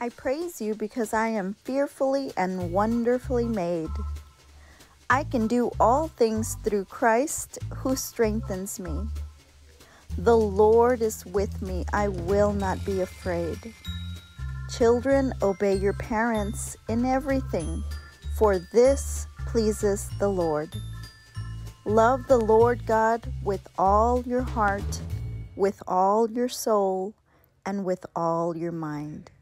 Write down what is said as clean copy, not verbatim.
I praise you because I am fearfully and wonderfully made. I can do all things through Christ who strengthens me. The Lord is with me. I will not be afraid. Children, obey your parents in everything, for this pleases the Lord. Love the Lord God with all your heart, with all your soul, and with all your mind.